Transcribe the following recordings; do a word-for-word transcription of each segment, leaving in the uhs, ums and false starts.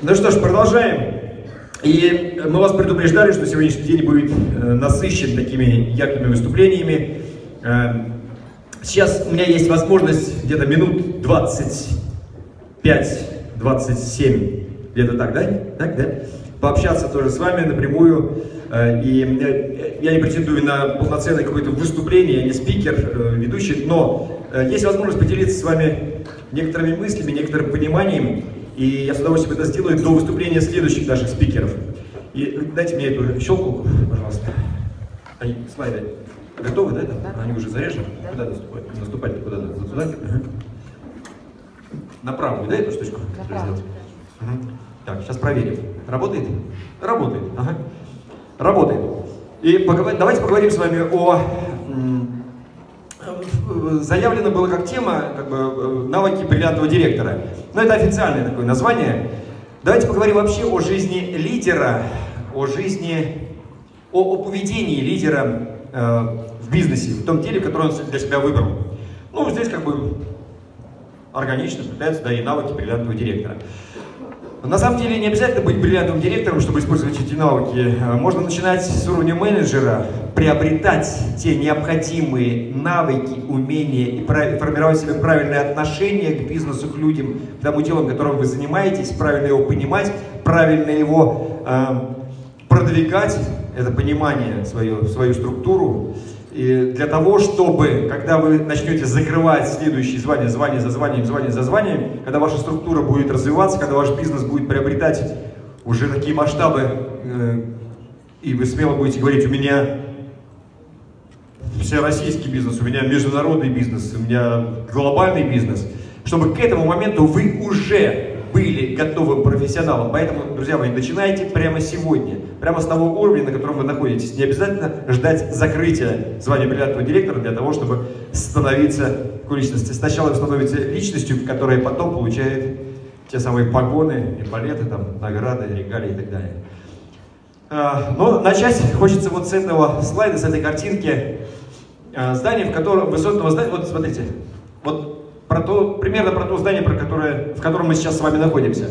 Ну что ж, продолжаем. И мы вас предупреждали, что сегодняшний день будет насыщен такими яркими выступлениями. Сейчас у меня есть возможность где-то минут двадцать пять — двадцать семь, где-то так, да? Так, да? Пообщаться тоже с вами напрямую. И я не претендую на полноценное какое-то выступление, я не спикер, ведущий, но есть возможность поделиться с вами некоторыми мыслями, некоторым пониманием. И я с удовольствием это сделаю до выступления следующих наших спикеров. И дайте мне эту щелку, пожалуйста. Они, слайды, готовы, да? Да. Они уже заряжены? Да. Куда наступать? Наступать куда? Туда? Ага. На правую, да, эту штучку? Направо. Ага. Так, сейчас проверим. Работает? Работает. Ага. Работает. И поговор... давайте поговорим с вами о... Заявлено было как тема, как бы, навыки бриллиантового директора. Но это официальное такое название. Давайте поговорим вообще о жизни лидера, о жизни, о, о поведении лидера э, в бизнесе, в том деле, которое он для себя выбрал. Ну, здесь как бы органично появляются, да, и навыки бриллиантового директора. На самом деле не обязательно быть бриллиантовым директором, чтобы использовать эти навыки. Можно начинать с уровня менеджера, приобретать те необходимые навыки, умения и формировать себе правильное отношение к бизнесу, к людям, к тому делу, которым вы занимаетесь, правильно его понимать, правильно его э, продвигать, это понимание, свою, свою структуру. И для того, чтобы, когда вы начнете закрывать следующие звания, звание за званием, звание за званием, когда ваша структура будет развиваться, когда ваш бизнес будет приобретать уже такие масштабы, э, и вы смело будете говорить: у меня всероссийский бизнес, у меня международный бизнес, у меня глобальный бизнес, чтобы к этому моменту вы уже были готовым профессионалом. Поэтому, друзья мои, начинайте прямо сегодня, прямо с того уровня, на котором вы находитесь. Не обязательно ждать закрытия звания бриллиантового директора для того, чтобы становиться такой личностью. Сначала вы становитесь личностью, которая потом получает те самые погоны, эполеты, там, награды, регалии и так далее. Но начать хочется вот с этого слайда, с этой картинки. Здание, в котором, высотного здания, вот смотрите, вот про то, примерно про то здание, про которое, в котором мы сейчас с вами находимся.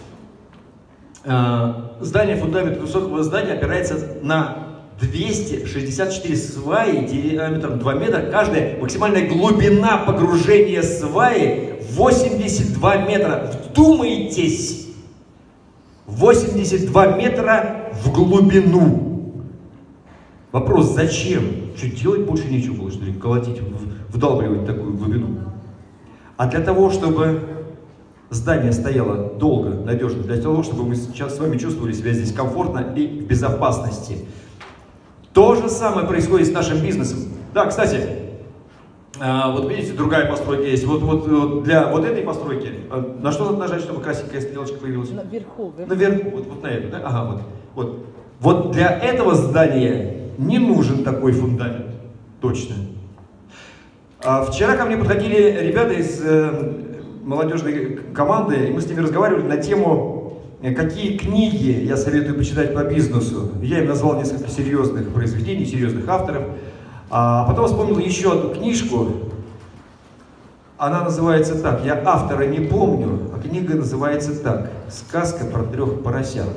Здание, фундамент высокого здания опирается на двести шестьдесят четыре сваи диаметром два метра. Каждая максимальная глубина погружения сваи восемьдесят два метра. Вдумайтесь! восемьдесят два метра в глубину. Вопрос: зачем? Что, делать больше нечего было, что ли, колотить, вдалбливать такую глубину? А для того, чтобы здание стояло долго, надежно, для того, чтобы мы сейчас с вами чувствовали себя здесь комфортно и в безопасности. То же самое происходит с нашим бизнесом. Да, кстати, вот видите, другая постройка есть. Вот, вот, вот для вот этой постройки, на что надо нажать, чтобы красивая стрелочка появилась? Наверху. Наверху, вот, вот на эту, да? Ага, вот, вот. Вот для этого здания не нужен такой фундамент, точно. А вчера ко мне подходили ребята из э, молодежной команды, и мы с ними разговаривали на тему, какие книги я советую почитать по бизнесу. Я им назвал несколько серьезных произведений, серьезных авторов. А потом вспомнил еще одну книжку. Она называется так, я автора не помню, а книга называется так: «Сказка про трех поросят».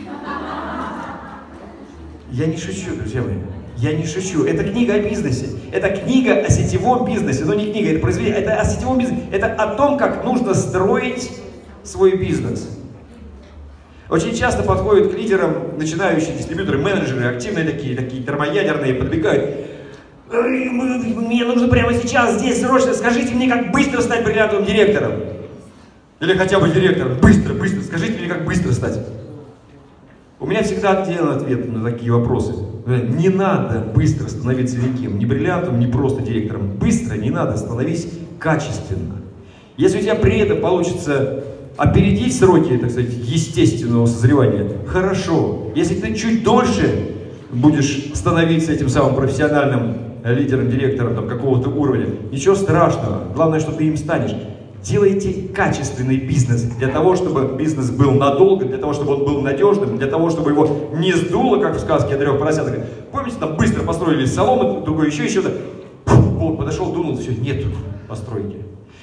Я не шучу, друзья мои. Я не шучу. Это книга о бизнесе. Это книга о сетевом бизнесе. Но не книга, это произведение. Это о сетевом бизнесе. Это о том, как нужно строить свой бизнес. Очень часто подходят к лидерам начинающие дистрибьюторы, менеджеры, активные такие, такие термоядерные, подбегают. Мне нужно прямо сейчас, здесь, срочно, скажите мне, как быстро стать бриллиантовым директором. Или хотя бы директором. Быстро, быстро. Скажите мне, как быстро стать. У меня всегда отделан ответ на такие вопросы. Не надо быстро становиться никем, ни бриллиантом, ни просто директором. Быстро не надо, становись качественно. Если у тебя при этом получится опередить сроки, так сказать, естественного созревания, хорошо. Если ты чуть дольше будешь становиться этим самым профессиональным лидером, директором там, какого-то уровня, ничего страшного. Главное, что ты им станешь. Делайте качественный бизнес для того, чтобы бизнес был надолго, для того, чтобы он был надежным, для того, чтобы его не сдуло, как в сказке о трех поросятах. Помните, там быстро построили соломы, другой еще, еще. Болт подошел, дунул, все, нет постройки.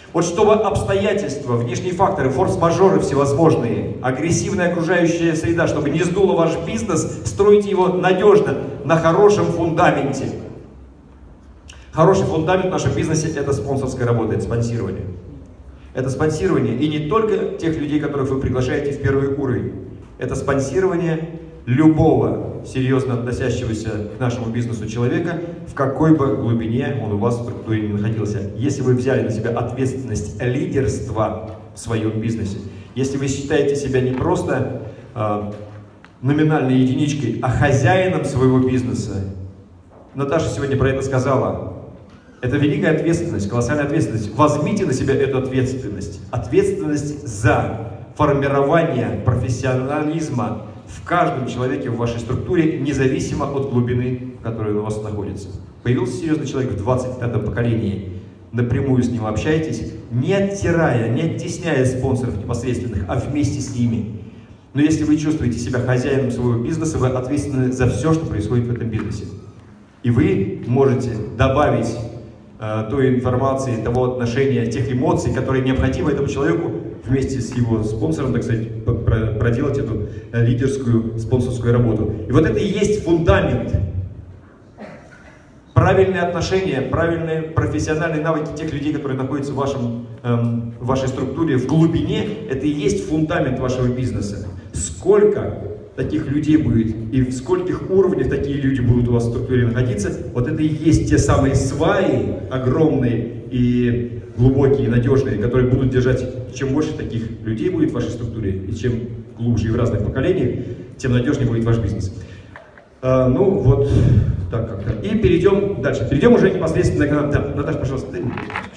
Вот чтобы обстоятельства, внешние факторы, форс-мажоры всевозможные, агрессивная окружающая среда, чтобы не сдуло ваш бизнес, стройте его надежно, на хорошем фундаменте. Хороший фундамент в нашем бизнесе – это спонсорская работа, это спонсирование. Это спонсирование, и не только тех людей, которых вы приглашаете в первый уровень. Это спонсирование любого серьезно относящегося к нашему бизнесу человека, в какой бы глубине он у вас в структуре не находился. Если вы взяли на себя ответственность лидерства в своем бизнесе, если вы считаете себя не просто э, номинальной единичкой, а хозяином своего бизнеса, Наташа сегодня про это сказала, это великая ответственность, колоссальная ответственность. Возьмите на себя эту ответственность. Ответственность за формирование профессионализма в каждом человеке в вашей структуре, независимо от глубины, в которой он у вас находится. Появился серьезный человек в двадцать пятом поколении. Напрямую с ним общайтесь, не оттирая, не оттесняя спонсоров непосредственных, а вместе с ними. Но если вы чувствуете себя хозяином своего бизнеса, вы ответственны за все, что происходит в этом бизнесе. И вы можете добавить э, той информации, того отношения, тех эмоций, которые необходимы этому человеку, вместе с его спонсором, так сказать, проделать эту лидерскую спонсорскую работу. И вот это и есть фундамент. Правильные отношения, правильные профессиональные навыки тех людей, которые находятся в, вашем, эм, в вашей структуре, в глубине, это и есть фундамент вашего бизнеса. Сколько таких людей будет и в скольких уровнях такие люди будут у вас в структуре находиться, вот это и есть те самые сваи огромные и глубокие, надежные, которые будут держать. Чем больше таких людей будет в вашей структуре, и чем глубже и в разных поколениях, тем надежнее будет ваш бизнес. А, ну вот, так как-то. И перейдем дальше. Перейдем уже непосредственно к... Да, Наташа, пожалуйста, ты...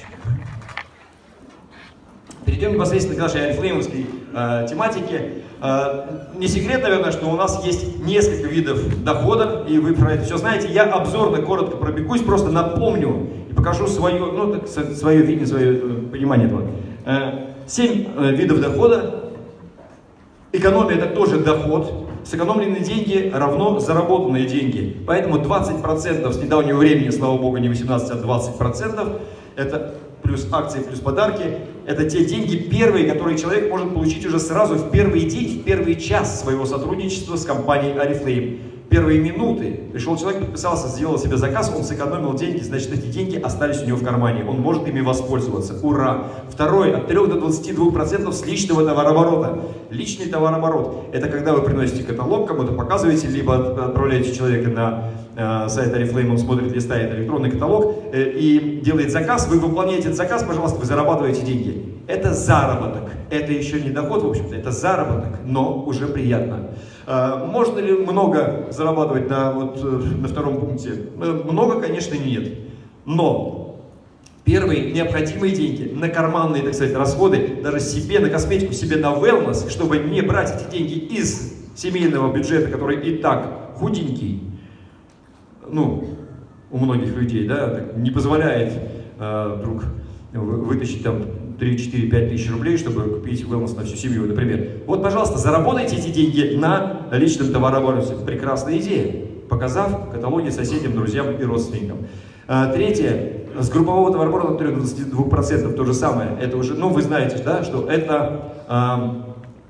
Перейдем непосредственно к нашей орифлеймовской э, тематике. Э, не секрет, наверное, что у нас есть несколько видов дохода, и вы про это все знаете. Я обзорно коротко пробегусь, просто напомню и покажу свое, ну, так, свое видение, свое понимание этого. Э, семь э, видов дохода. Экономия – это тоже доход. Сэкономленные деньги равно заработанные деньги. Поэтому двадцать процентов с недавнего времени, слава богу, не восемнадцать, а двадцать процентов – это плюс акции, плюс подарки. Это те деньги первые, которые человек может получить уже сразу в первый день, в первый час своего сотрудничества с компанией Oriflame. Первые минуты. Пришел человек, подписался, сделал себе заказ, он сэкономил деньги, значит, эти деньги остались у него в кармане. Он может ими воспользоваться. Ура! Второе. От трёх до двадцати двух процентов с личного товарооборота. Личный товарооборот. Это когда вы приносите каталог, кому-то показываете, либо отправляете человека на э, сайт Oriflame, он смотрит, листает электронный каталог э, и делает заказ. Вы выполняете этот заказ, пожалуйста, вы зарабатываете деньги. Это заработок. Это еще не доход, в общем-то, это заработок, но уже приятно. Можно ли много зарабатывать на, вот, на втором пункте? Много, конечно, нет. Но первые необходимые деньги на карманные, так сказать, расходы, даже себе, на косметику, себе на wellness, чтобы не брать эти деньги из семейного бюджета, который и так худенький, ну, у многих людей, да, не позволяет э, вдруг вытащить там три, четыре, пять тысяч рублей, чтобы купить wellness на всю семью, например. Вот, пожалуйста, заработайте эти деньги на личном товарообороте. Прекрасная идея, показав каталоги соседям, друзьям и родственникам. А, третье. С группового товарооборота от трёх до двадцати двух процентов то же самое. Это уже, ну, вы знаете, да, что это а,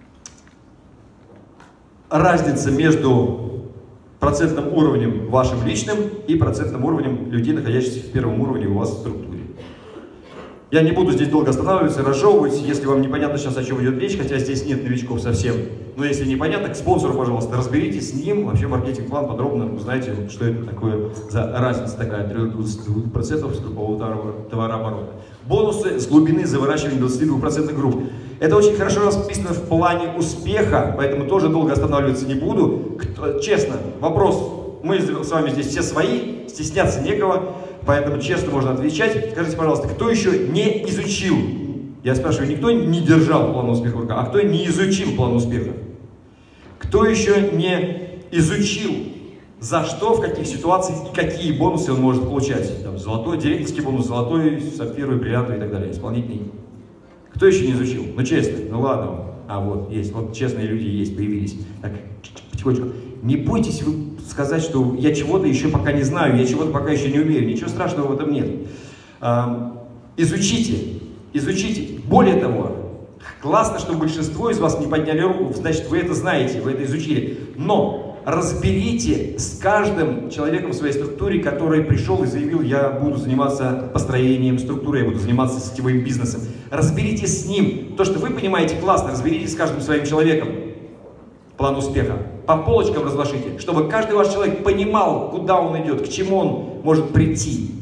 разница между процентным уровнем вашим личным и процентным уровнем людей, находящихся в первом уровне у вас в структуре. Я не буду здесь долго останавливаться, разжевывать, если вам непонятно сейчас, о чем идет речь, хотя здесь нет новичков совсем. Но если непонятно, к спонсору, пожалуйста, разберитесь с ним, вообще маркетинг-план подробно, узнаете, что это такое за разница такая, от трёх до двадцати двух процентов с группового товарооборота. Бонусы с глубины за выращивание двадцати двух процентов групп. Это очень хорошо расписано в плане успеха, поэтому тоже долго останавливаться не буду. Кто, честно, вопрос, мы с вами здесь все свои, стесняться некого. Поэтому честно можно отвечать. Скажите, пожалуйста, кто еще не изучил? Я спрашиваю, никто не держал план успеха в руках, а кто не изучил план успеха? Кто еще не изучил, за что, в каких ситуациях и какие бонусы он может получать? Там, золотой, директорский бонус, золотой, сапфировый, бриллиантовый и так далее, исполнительный. Кто еще не изучил? Ну честно, ну ладно. А вот, есть, вот честные люди есть, появились. Так, потихонечку. Не бойтесь вы сказать, что я чего-то еще пока не знаю, я чего-то пока еще не умею. Ничего страшного в этом нет. А, изучите Изучите. Более того, классно, что большинство из вас не подняли руку, значит, вы это знаете, вы это изучили. Но разберите с каждым человеком в своей структуре, который пришел и заявил: я буду заниматься построением структуры, я буду заниматься сетевым бизнесом. Разберитесь с ним. То, что вы понимаете, классно, разберитесь с каждым своим человеком. План успеха. По полочкам разложите, чтобы каждый ваш человек понимал, куда он идет, к чему он может прийти.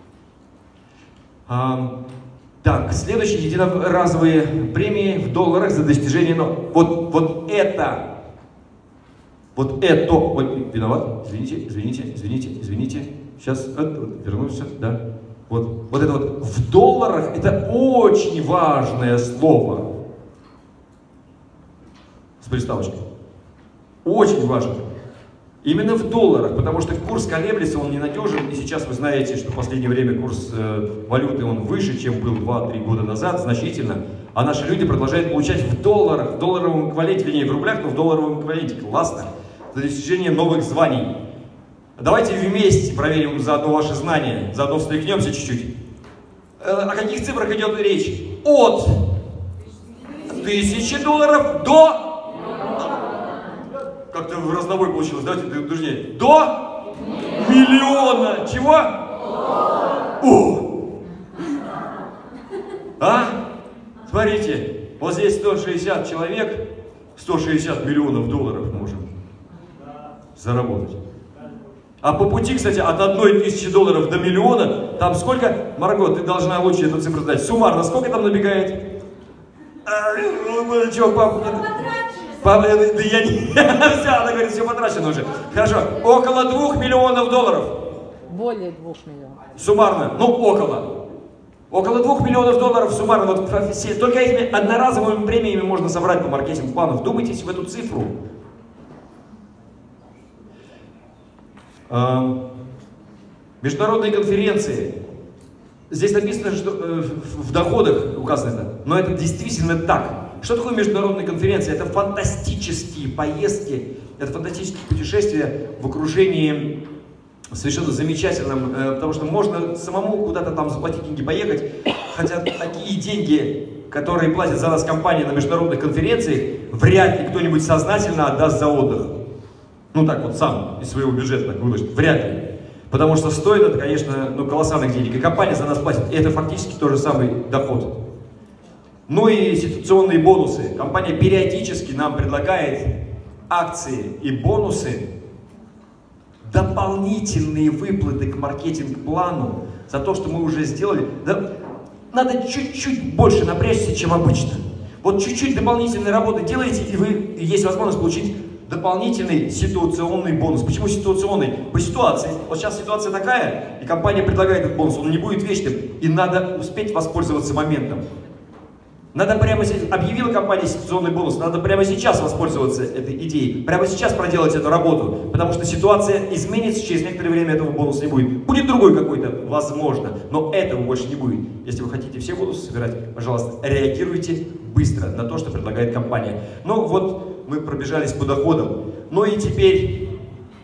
А, так, следующие единоразовые премии в долларах за достижение. Но вот, вот это... Вот это, ой, виноват, извините, извините, извините, извините, сейчас, вот, вернулся, да, вот, вот это вот, в долларах это очень важное слово, с приставочкой, очень важно, именно в долларах, потому что курс колеблется, он ненадежен, и сейчас вы знаете, что в последнее время курс э, валюты, он выше, чем был два-три года назад, значительно, а наши люди продолжают получать в долларах, в долларовом эквиваленте, вернее, в рублях, но в долларовом эквиваленте, классно. За достижение новых званий. Давайте вместе проверим заодно ваши знания, заодно встряхнемся чуть-чуть. О каких цифрах идет речь? От тысячи долларов до... Как-то в разнобой получилось, давайте дружнее. До миллиона. Чего? О! А? Смотрите, вот здесь сто шестьдесят человек, сто шестьдесят миллионов долларов можем заработать. А по пути, кстати, от одной тысячи долларов до миллиона, там сколько, Марго, ты должна лучше эту цифру знать, суммарно сколько там набегает? А, чего, папа? Папа, да я не... Все, она говорит, все потрачено уже. Хорошо, около двух миллионов долларов. Более двух миллионов. Суммарно, ну около. Около двух миллионов долларов суммарно. Вот, только этими одноразовыми премиями можно собрать по маркетинг-плану. Вдумайтесь в эту цифру. Международные конференции. Здесь написано, что э, в доходах указано это, но это действительно так. Что такое международные конференции? Это фантастические поездки, это фантастические путешествия в окружении совершенно замечательном, э, потому что можно самому куда-то там заплатить деньги, поехать, хотя такие деньги, которые платят за нас компания на международных конференциях, вряд ли кто-нибудь сознательно отдаст за отдых. Ну так вот сам из своего бюджета так выложить. Вряд ли. Потому что стоит это, конечно, ну, колоссальных денег. И компания за нас платит. И это фактически тот же самый доход. Ну и ситуационные бонусы. Компания периодически нам предлагает акции и бонусы, дополнительные выплаты к маркетинг-плану за то, что мы уже сделали. Да, надо чуть-чуть больше напрячься, чем обычно. Вот чуть-чуть дополнительной работы делаете, и вы есть возможность получить дополнительный ситуационный бонус. Почему ситуационный? По ситуации. Вот сейчас ситуация такая, и компания предлагает этот бонус, он не будет вечным, и надо успеть воспользоваться моментом. Надо прямо сейчас, объявила компания ситуационный бонус, надо прямо сейчас воспользоваться этой идеей, прямо сейчас проделать эту работу, потому что ситуация изменится, через некоторое время этого бонуса не будет. Будет другой какой-то, возможно, но этого больше не будет. Если вы хотите все бонусы собирать, пожалуйста, реагируйте быстро на то, что предлагает компания. Ну вот, мы пробежались по доходам. Ну и теперь,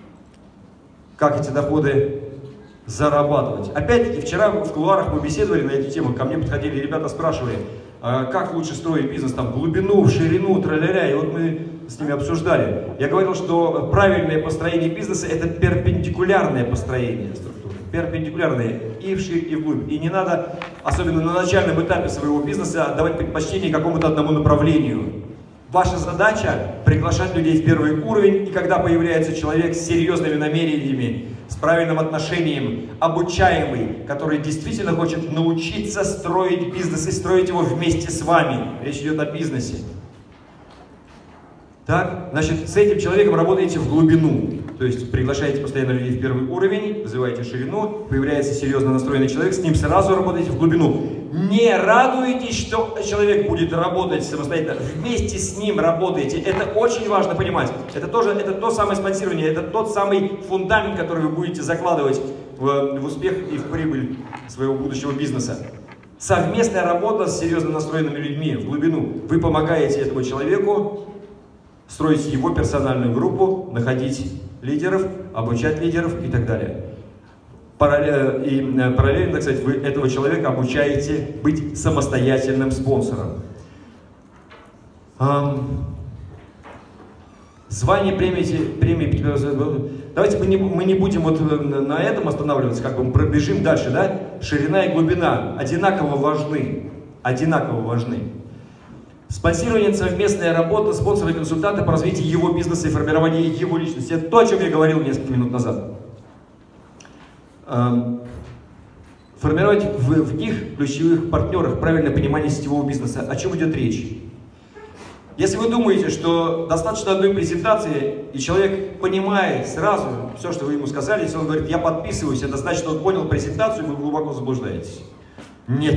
как эти доходы зарабатывать? Опять-таки, вчера в кулуарах мы беседовали на эту тему, ко мне подходили ребята, спрашивали, как лучше строить бизнес, там, в глубину, в ширину, тра-ля-ля, и вот мы с ними обсуждали. Я говорил, что правильное построение бизнеса – это перпендикулярное построение структуры. Перпендикулярное и вширь, и вглубь. И не надо, особенно на начальном этапе своего бизнеса, давать предпочтение какому-то одному направлению. Ваша задача – приглашать людей в первый уровень, и когда появляется человек с серьезными намерениями, с правильным отношением, обучаемый, который действительно хочет научиться строить бизнес и строить его вместе с вами. Речь идет о бизнесе. Так, значит, с этим человеком работаете в глубину. То есть приглашаете постоянно людей в первый уровень, вызываете ширину, появляется серьезно настроенный человек, с ним сразу работаете в глубину. Не радуйтесь, что человек будет работать самостоятельно, вместе с ним работаете. Это очень важно понимать. Это тоже, это то самое спонсирование, это тот самый фундамент, который вы будете закладывать в, в успех и в прибыль своего будущего бизнеса. Совместная работа с серьезно настроенными людьми в глубину. Вы помогаете этому человеку строить его персональную группу, находить лидеров, обучать лидеров и так далее. Параллельно, и параллельно, так сказать, вы этого человека обучаете быть самостоятельным спонсором. Звание, премии, премии, давайте мы не, мы не будем вот на этом останавливаться, как бы мы пробежим дальше, да? Ширина и глубина одинаково важны, одинаково важны. Спонсирование, совместная работа, спонсоры и консультанты по развитию его бизнеса и формированию его личности. Это то, о чем я говорил несколько минут назад. Формировать в, в них ключевых партнерах правильное понимание сетевого бизнеса. О чем идет речь? Если вы думаете, что достаточно одной презентации, и человек понимает сразу все, что вы ему сказали, если он говорит, я подписываюсь, это значит, что он понял презентацию, вы глубоко заблуждаетесь. Нет.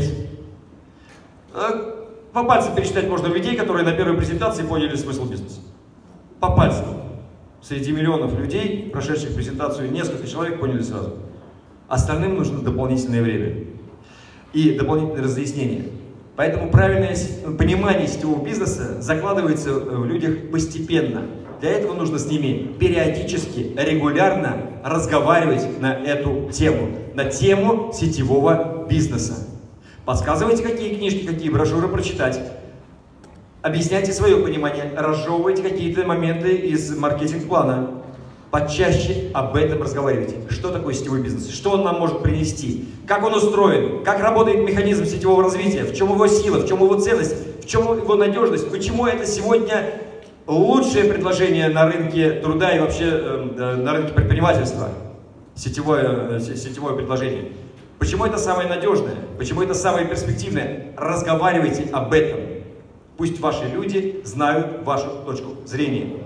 По пальцам пересчитать можно людей, которые на первой презентации поняли смысл бизнеса. По пальцам. Среди миллионов людей, прошедших презентацию, несколько человек поняли сразу. Остальным нужно дополнительное время и дополнительное разъяснение. Поэтому правильное понимание сетевого бизнеса закладывается в людях постепенно. Для этого нужно с ними периодически, регулярно разговаривать на эту тему, на тему сетевого бизнеса. Подсказывайте, какие книжки, какие брошюры прочитать. Объясняйте свое понимание, разжевывайте какие-то моменты из маркетинг-плана. Почаще об этом разговаривайте. Что такое сетевой бизнес? Что он нам может принести? Как он устроен? Как работает механизм сетевого развития? В чем его сила? В чем его ценность? В чем его надежность? Почему это сегодня лучшее предложение на рынке труда и вообще э, на рынке предпринимательства? Сетевое, сетевое предложение. Почему это самое надежное? Почему это самое перспективное? Разговаривайте об этом. Пусть ваши люди знают вашу точку зрения.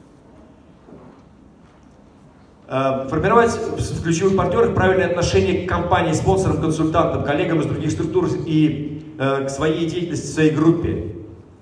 Формировать в ключевых партнерах правильное отношение к компании, спонсорам, консультантам, коллегам из других структур и э, к своей деятельности, своей группе.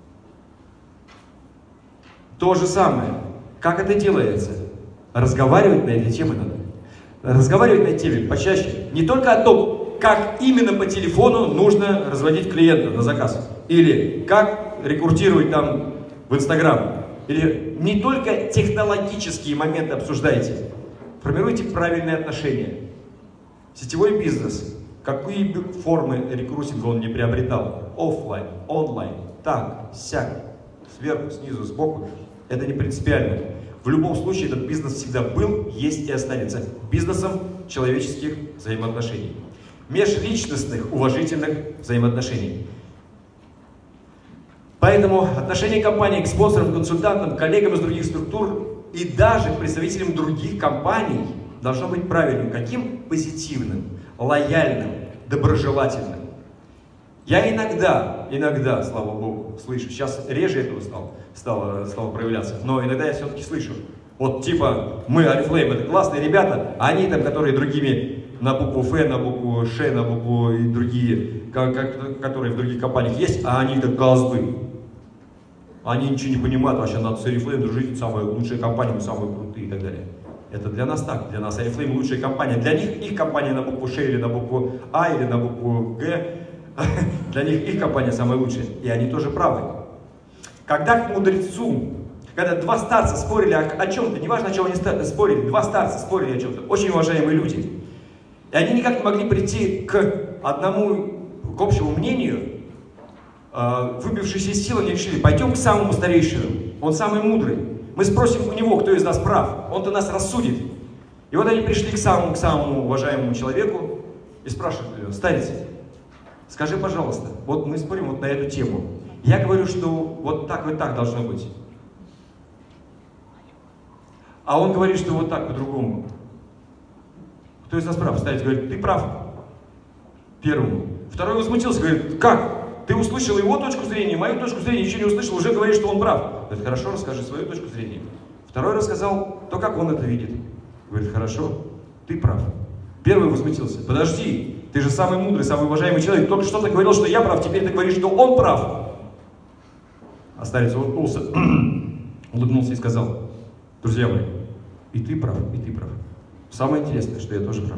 То же самое. Как это делается? Разговаривать на эти темы надо. Разговаривать на эти темы почаще. Не только о том, как именно по телефону нужно разводить клиента на заказ. Или как рекрутировать там в Инстаграм. Или не только технологические моменты обсуждайте. Формируйте правильные отношения. Сетевой бизнес, какие бы формы рекрутинга он не приобретал, офлайн, онлайн, так, сяк, сверху, снизу, сбоку, это не принципиально. В любом случае этот бизнес всегда был, есть и останется бизнесом человеческих взаимоотношений. Межличностных, уважительных взаимоотношений. Поэтому отношение компании к спонсорам, консультантам, коллегам из других структур и даже к представителям других компаний должно быть правильным. Каким? Позитивным, лояльным, доброжелательным. Я иногда, иногда, слава Богу, слышу, сейчас реже этого стало, стало, стало проявляться, но иногда я все-таки слышу. Вот типа, мы, Oriflame, это классные ребята, а они там, которые другими на букву Ф, на букву Ш, на букву и другие, как, как, которые в других компаниях есть, а они как козлы. Они ничего не понимают, вообще надо с Oriflame дружить, самая лучшая компания, мы самые крутые и так далее. Это для нас так, для нас Oriflame лучшая компания. Для них их компания на букву Ш или на букву А или на букву Г, для них их компания самая лучшая. И они тоже правы. Когда к мудрецу, когда два старца спорили о, о чем-то, неважно, о чем они спорили, два старца спорили о чем-то, очень уважаемые люди, и они никак не могли прийти к одному, к общему мнению, выбившись из сил, они решили, пойдем к самому старейшему, он самый мудрый. Мы спросим у него, кто из нас прав, он-то нас рассудит. И вот они пришли к самому, к самому уважаемому человеку и спрашивают его, старец, скажи, пожалуйста, вот мы спорим вот на эту тему. Я говорю, что вот так вот так должно быть. А он говорит, что вот так по-другому. Кто из нас прав? Старец говорит, ты прав. Первому. Второй возмутился, говорит, как? Ты услышал его точку зрения, мою точку зрения, еще не услышал, уже говоришь, что он прав. Говорит, хорошо, расскажи свою точку зрения. Второй рассказал то, как он это видит. Говорит, хорошо, ты прав. Первый возмутился, подожди, ты же самый мудрый, самый уважаемый человек, только что ты говорил, что я прав, теперь ты говоришь, что он прав. А старец улыбнулся, улыбнулся и сказал, друзья мои, и ты прав, и ты прав. Самое интересное, что я тоже прав.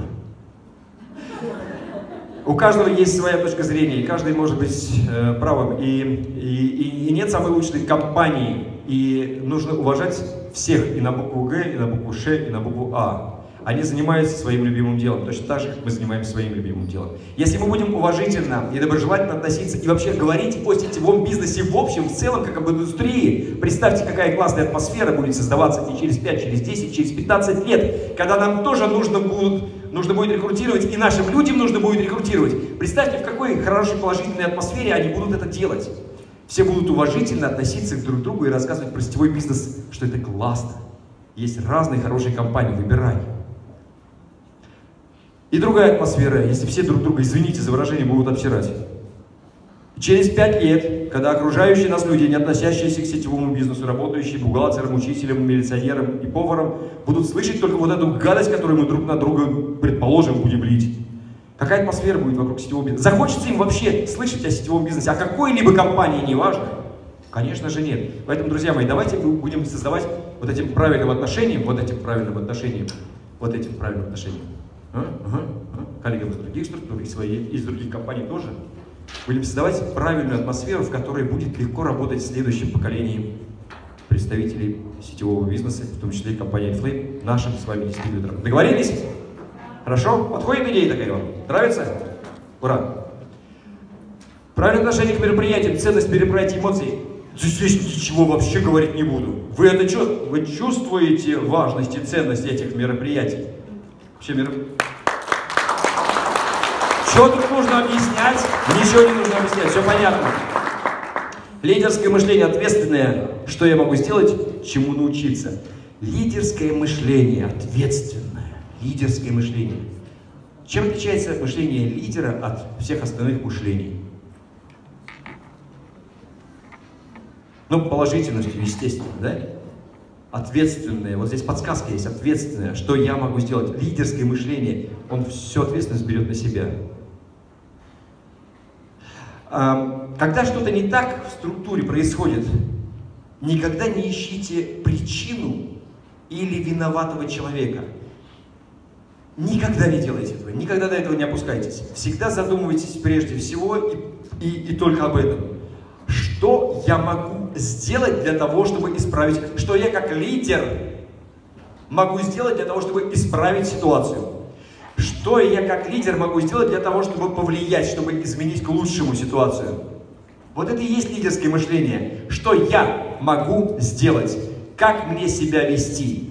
У каждого есть своя точка зрения, и каждый может быть э, правым, и, и, и нет самой лучшей компании, и нужно уважать всех, и на букву Г, и на букву Ш, и на букву А. они занимаются своим любимым делом, точно так же, как мы занимаемся своим любимым делом. Если мы будем уважительно и доброжелательно относиться и вообще говорить о сетевом бизнесе в общем, в целом, как об индустрии, представьте, какая классная атмосфера будет создаваться и через пять, через десять, через пятнадцать лет, когда нам тоже нужно будет, нужно будет рекрутировать, и нашим людям нужно будет рекрутировать. Представьте, в какой хорошей положительной атмосфере они будут это делать. Все будут уважительно относиться друг к другу и рассказывать про сетевой бизнес, что это классно. Есть разные хорошие компании, выбирай. И другая атмосфера, если все друг друга, извините за выражение, будут обсирать. Через пять лет, когда окружающие нас люди, не относящиеся к сетевому бизнесу, работающие бухгалтером, учителем, милиционером и поваром, будут слышать только вот эту гадость, которую мы друг на друга, предположим, будем лить. Какая атмосфера будет вокруг сетевого бизнеса? Захочется им вообще слышать о сетевом бизнесе, о какой-либо компании, неважно? Конечно же нет. Поэтому, друзья мои, давайте будем создавать вот этим правильным отношением, вот этим правильным отношением, вот этим правильным отношением. А? Ага, ага. Коллегам из других структур, и свои, из других компаний тоже. Будем создавать правильную атмосферу, в которой будет легко работать следующим поколением представителей сетевого бизнеса, в том числе и компании Oriflame, нашим с вами дистрибьютором. Договорились? Хорошо? Подходит идея такая вам? Нравится? Ура! Правильное отношение к мероприятиям, ценность мероприятий, эмоций. Здесь ничего вообще говорить не буду. Вы это чувствуете? Вы чувствуете важность и ценность этих мероприятий? Вообще мероприятий. Что тут нужно объяснять? Ничего не нужно объяснять, все понятно. Лидерское мышление ответственное. Что я могу сделать? Чему научиться? Лидерское мышление ответственное. Лидерское мышление. Чем отличается мышление лидера от всех остальных мышлений? Ну, положительностью, естественно, да? Ответственное. Вот здесь подсказка есть, ответственное. Что я могу сделать? Лидерское мышление. Он всю ответственность берет на себя. Когда что-то не так в структуре происходит, никогда не ищите причину или виноватого человека. Никогда не делайте этого, никогда до этого не опускайтесь. Всегда задумывайтесь прежде всего и, и, и только об этом. Что я могу сделать для того, чтобы исправить, что я как лидер могу сделать для того, чтобы исправить ситуацию? Что я как лидер могу сделать для того, чтобы повлиять, чтобы изменить к лучшему ситуацию? Вот это и есть лидерское мышление. Что я могу сделать? Как мне себя вести?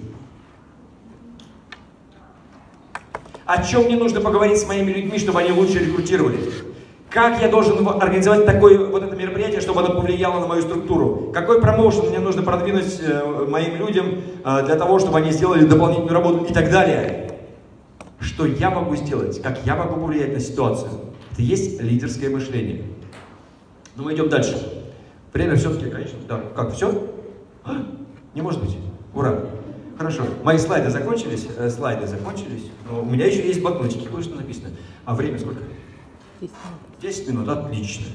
О чем мне нужно поговорить с моими людьми, чтобы они лучше рекрутировали? Как я должен организовать такое вот это мероприятие, чтобы оно повлияло на мою структуру? Какой промоушен мне нужно продвинуть э, моим людям э, для того, чтобы они сделали дополнительную работу и так далее? Что я могу сделать? Как я могу повлиять на ситуацию? Это и есть лидерское мышление. Ну, мы идем дальше. Время все-таки, конечно, да. Как, все? А? Не может быть. Ура. Хорошо. Мои слайды закончились? Э, слайды закончились. Но у меня еще есть блокнотики, кое-что написано. А время сколько? десять минут. Отлично.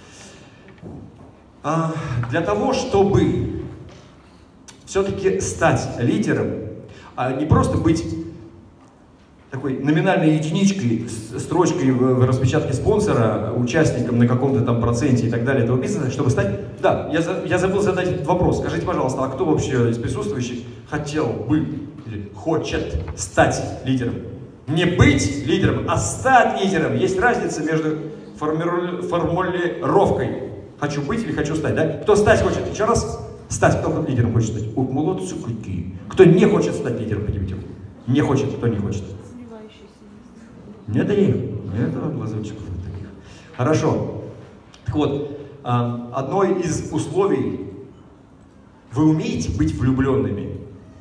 А, для того, чтобы все-таки стать лидером, а не просто быть такой номинальной единичкой, строчкой в распечатке спонсора, участником на каком-то там проценте и так далее этого бизнеса, чтобы стать... Да, я, за... я забыл задать этот вопрос. Скажите, пожалуйста, а кто вообще из присутствующих хотел бы или хочет стать лидером? Не быть лидером, а стать лидером. Есть разница между форми... формулировкой «хочу быть» или «хочу стать». Да? Кто стать хочет? Еще раз. Стать. Кто лидером хочет стать? О, молодцы какие. Кто не хочет стать лидером, поднимите руку. Не хочет. Кто не хочет? Нет таких? Нет глазочков таких. Хорошо. Так вот, одно из условий. Вы умеете быть влюбленными?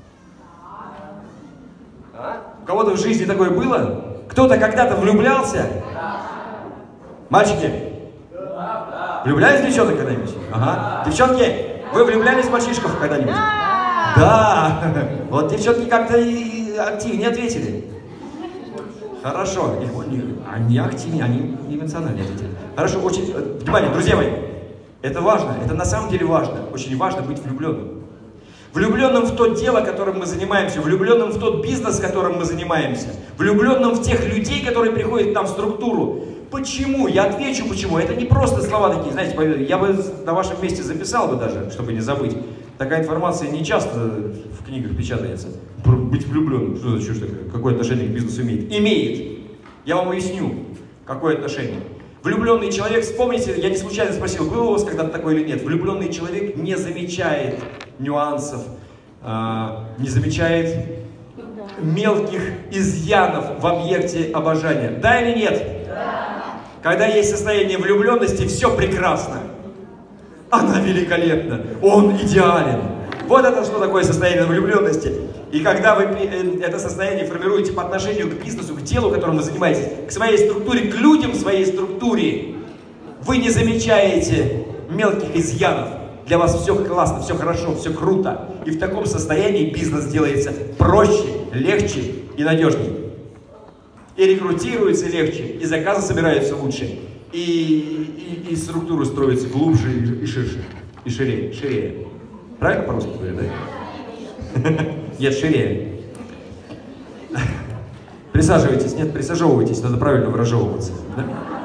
У кого-то в жизни такое было? Кто-то когда-то влюблялся? Мальчики? Влюблялись девчонки когда-нибудь? Ага. Девчонки, вы влюблялись в мальчишков когда-нибудь? Да. Вот девчонки как-то и активнее ответили. Хорошо. Они активнее, они эмоциональнее ответили. Хорошо. Очень... Внимание, друзья мои. Это важно. Это на самом деле важно. Очень важно быть влюбленным. Влюбленным в то дело, которым мы занимаемся, влюбленным в тот бизнес, которым мы занимаемся, влюбленным в тех людей, которые приходят к нам в структуру. Почему? Я отвечу почему. Это не просто слова такие, знаете, я бы на вашем месте записал бы даже, чтобы не забыть. Такая информация не часто в книгах печатается. Быть влюбленным, что за чушь такая? Какое отношение к бизнесу имеет? Имеет! Я вам объясню, какое отношение. Влюбленный человек, вспомните, я не случайно спросил, было у вас когда-то такое или нет, влюбленный человек не замечает нюансов, не замечает мелких изъянов в объекте обожания. Да или нет? Да. Когда есть состояние влюбленности, все прекрасно. Она великолепна, он идеален. Вот это что такое состояние влюбленности. И когда вы это состояние формируете по отношению к бизнесу, к делу, которым вы занимаетесь, к своей структуре, к людям своей структуре, вы не замечаете мелких изъянов. Для вас все классно, все хорошо, все круто. И в таком состоянии бизнес делается проще, легче и надежнее. И рекрутируется легче, и заказы собираются лучше, и, и, и структура строится глубже и, и ширше, и ширее, ширее. Правильно по-русски говорю, да? Нет, ширее. Присаживайтесь, нет, присаживайтесь, надо правильно выражевываться. Да?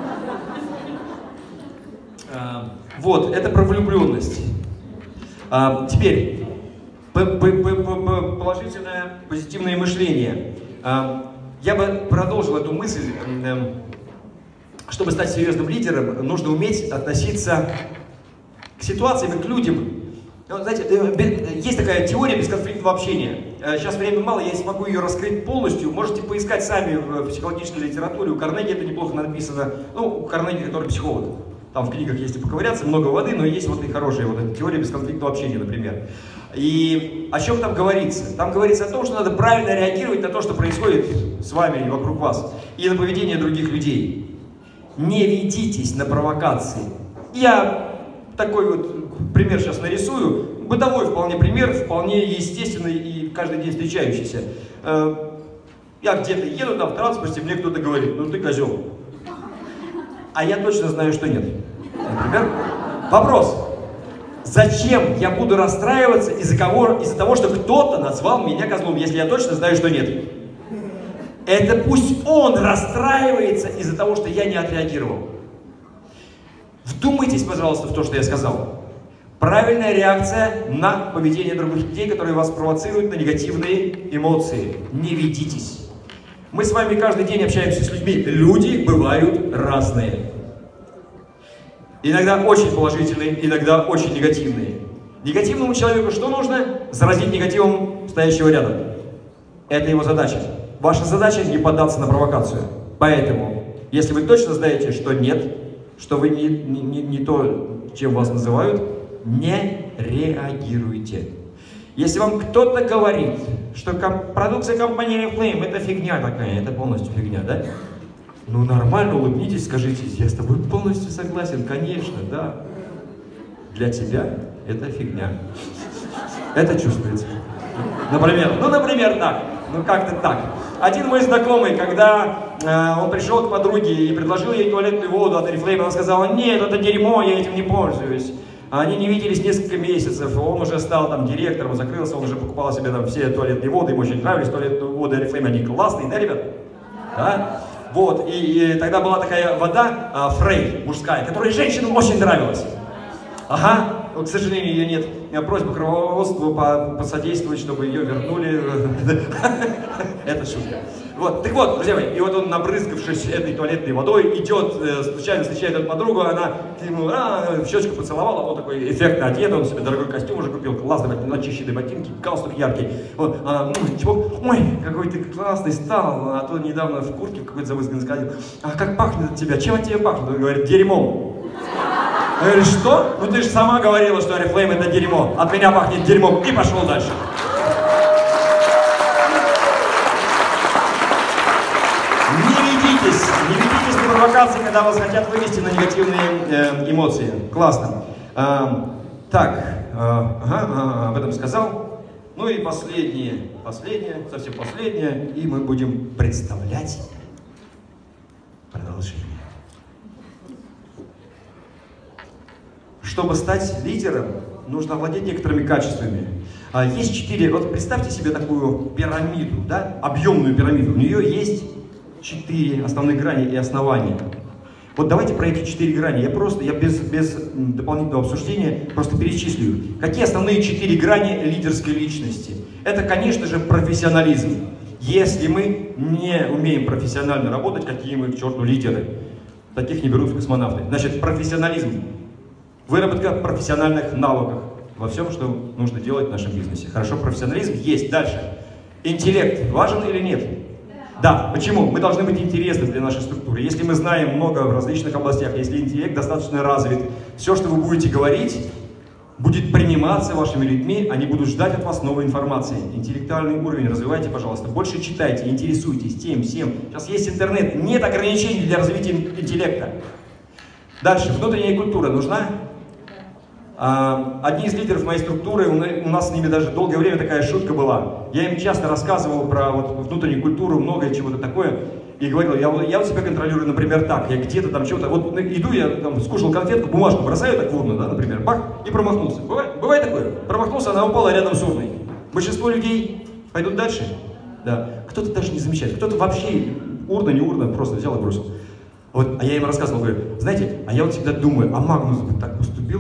Вот, это про влюбленность. А, теперь, положительное, позитивное мышление. А, я бы продолжил эту мысль. Чтобы стать серьезным лидером, нужно уметь относиться к ситуациям и к людям. Знаете, есть такая теория бесконфликтного общения. Сейчас времени мало, я не смогу ее раскрыть полностью. Можете поискать сами в психологической литературе. У Карнеги это неплохо написано. Ну, у Карнеги, который психолог. Там в книгах есть и поковыряться, много воды, но есть вот и хорошая вот эта теория бесконфликтного общения, например. И о чем там говорится? Там говорится о том, что надо правильно реагировать на то, что происходит с вами и вокруг вас, и на поведение других людей. Не ведитесь на провокации. Я такой вот пример сейчас нарисую, бытовой вполне пример, вполне естественный и каждый день встречающийся. Я где-то еду там в транспорте, мне кто-то говорит: ну ты козел. А я точно знаю, что нет. Например, вопрос. Зачем я буду расстраиваться из-за кого, из-за того, что кто-то назвал меня козлом, если я точно знаю, что нет? Это пусть он расстраивается из-за того, что я не отреагировал. Вдумайтесь, пожалуйста, в то, что я сказал. Правильная реакция на поведение других людей, которые вас провоцируют на негативные эмоции. Не ведитесь. Мы с вами каждый день общаемся с людьми. Люди бывают разные. Иногда очень положительные, иногда очень негативные. Негативному человеку что нужно? Заразить негативом стоящего рядом. Это его задача. Ваша задача не поддаться на провокацию. Поэтому, если вы точно знаете, что нет, что вы не, не, не, не то, чем вас называют, не реагируйте. Если вам кто-то говорит, что комп продукция компании Oriflame это фигня такая, это полностью фигня, да? Ну нормально, улыбнитесь, скажите: я с тобой полностью согласен, конечно, да. Для тебя это фигня. Это чувствуется. Например, ну например так, ну как-то так. Один мой знакомый, когда э, он пришел к подруге и предложил ей туалетную воду от Oriflame, она сказала: нет, это дерьмо, я этим не пользуюсь. Они не виделись несколько месяцев, он уже стал там директором, закрылся, он уже покупал себе там все туалетные воды, ему очень нравились туалетные воды Oriflame, они классные, да, ребят? Да? Вот, и, и тогда была такая вода, а, Фрей, мужская, которая женщинам очень нравилась. Ага, вот, к сожалению, ее нет. У меня просьба к руководству посодействовать, чтобы ее вернули. Это шутка. Вот, так вот, друзья мои, и вот он, набрызгавшись этой туалетной водой, идет, случайно встречает эту подругу, она ему а, в щечку поцеловала, он такой эффектно одет, он себе дорогой костюм уже купил, классные начищенные ботинки, галстук яркий. Вот, она, ну, чего, ой, какой ты классный стал, а то недавно в куртке в какой-то замызганный сходил. А как пахнет от тебя? Чем от тебя пахнет? Он говорит: дерьмом. Я говорю: что? Ну ты же сама говорила, что Oriflame это дерьмо. От меня пахнет дерьмом. И пошел дальше. Не ведитесь на провокации, когда вас хотят вывести на негативные э, эмоции. Классно. А, так, а, ага, ага, об этом сказал. Ну и последнее, последнее, совсем последнее, и мы будем представлять продолжение. Чтобы стать лидером, нужно владеть некоторыми качествами. А, есть четыре, вот представьте себе такую пирамиду, да, объемную пирамиду. У нее есть четыре основных грани и основания. Вот давайте про эти четыре грани. Я просто, я без, без дополнительного обсуждения просто перечислю. Какие основные четыре грани лидерской личности? Это, конечно же, профессионализм. Если мы не умеем профессионально работать, какие мы к черту лидеры? Таких не берут в космонавты. Значит, профессионализм. Выработка профессиональных навыков во всем, что нужно делать в нашем бизнесе. Хорошо, профессионализм есть. Дальше. Интеллект важен или нет? Да. Почему? Мы должны быть интересны для нашей структуры. Если мы знаем много в различных областях, если интеллект достаточно развит, все, что вы будете говорить, будет приниматься вашими людьми, они будут ждать от вас новой информации. Интеллектуальный уровень развивайте, пожалуйста. Больше читайте, интересуйтесь тем, всем. Сейчас есть интернет, нет ограничений для развития интеллекта. Дальше. Внутренняя культура нужна? Одни из лидеров моей структуры, у нас с ними даже долгое время такая шутка была. Я им часто рассказывал про вот внутреннюю культуру, многое чего-то такое. И говорил, я, я вот себя контролирую, например, так, я где-то там чего-то, вот иду, я там скушал конфетку, бумажку бросаю так в урну, да, например, бах, и промахнулся. Бывает, бывает такое? Промахнулся, она упала рядом с урной. Большинство людей пойдут дальше? Да. Кто-то даже не замечает, кто-то вообще урна, не урна, просто взял и бросил. Вот, а я им рассказывал, говорю, знаете, а я вот всегда думаю, а Магнус бы так поступил?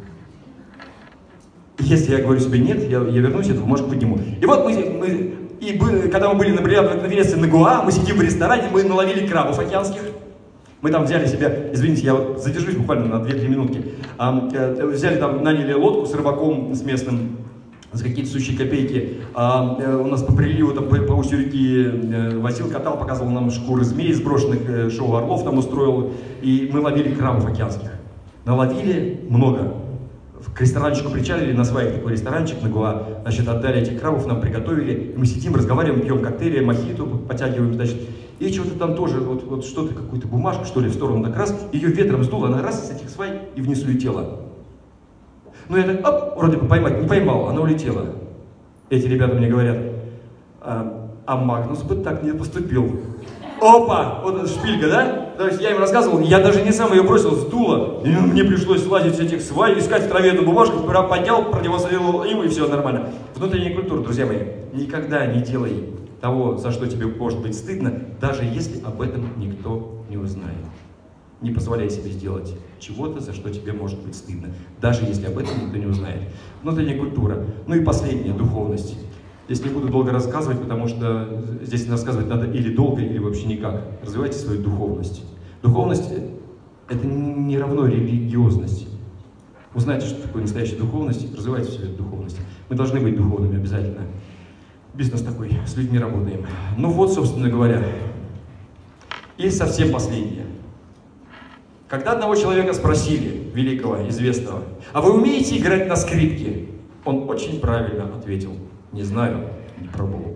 Если я говорю себе нет, я, я вернусь, эту бумажку подниму. И вот мы, мы и мы, когда мы были на бриллиантовой конференции на Гоа, мы сидим в ресторане, мы наловили крабов океанских. Мы там взяли себе, извините, я вот задержусь буквально на две-три минутки, а, э, взяли там, наняли лодку с рыбаком, с местным, за какие-то сущие копейки. А, э, у нас по приливу, там, по, по устью реки э, возил, катал, показывал нам шкуры змей сброшенных, э, шоу орлов там устроил. И мы ловили крабов океанских. Наловили много. К ресторанчику причалили, на сваях такой ресторанчик на Гоа, значит, отдали этих крабов, нам приготовили, мы сидим, разговариваем, пьем коктейли, мохито, потягиваем, значит, и что-то там тоже, вот, вот что-то, какую-то бумажку, что ли, в сторону так раз, ее ветром сдуло, она раз с этих свай и вниз улетела. Ну я так, оп, вроде бы поймать, не поймал, она улетела. Эти ребята мне говорят, а, а Магнус бы так не поступил. Опа! Вот эта шпилька, да? То есть я им рассказывал, я даже не сам ее бросил, сдуло. И мне пришлось слазить с этих свай, искать в траве эту бумажку, поднял, продемонстрировал им, и все нормально. Внутренняя культура, друзья мои. Никогда не делай того, за что тебе может быть стыдно, даже если об этом никто не узнает. Не позволяй себе сделать чего-то, за что тебе может быть стыдно, даже если об этом никто не узнает. Внутренняя культура. Ну и последнее, духовность. Здесь не буду долго рассказывать, потому что здесь рассказывать надо или долго, или вообще никак. Развивайте свою духовность. Духовность – это не равно религиозности. Узнайте, что такое настоящая духовность, развивайте в себе эту духовность. Мы должны быть духовными обязательно. Бизнес такой, с людьми работаем. Ну вот, собственно говоря. И совсем последнее. Когда одного человека спросили, великого, известного, а вы умеете играть на скрипке? Он очень правильно ответил. Не знаю, не пробовал.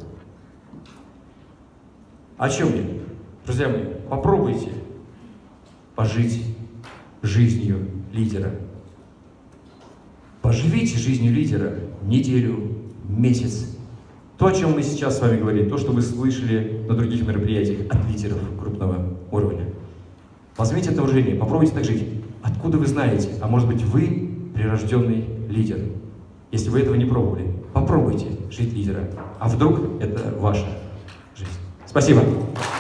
О чем я? Друзья мои, попробуйте пожить жизнью лидера. Поживите жизнью лидера неделю, месяц. То, о чем мы сейчас с вами говорили, то, что вы слышали на других мероприятиях от лидеров крупного уровня. Возьмите это вооружение, попробуйте так жить. Откуда вы знаете? А может быть, вы прирожденный лидер? Если вы этого не пробовали, попробуйте жить лидера. А вдруг это ваша жизнь. Спасибо.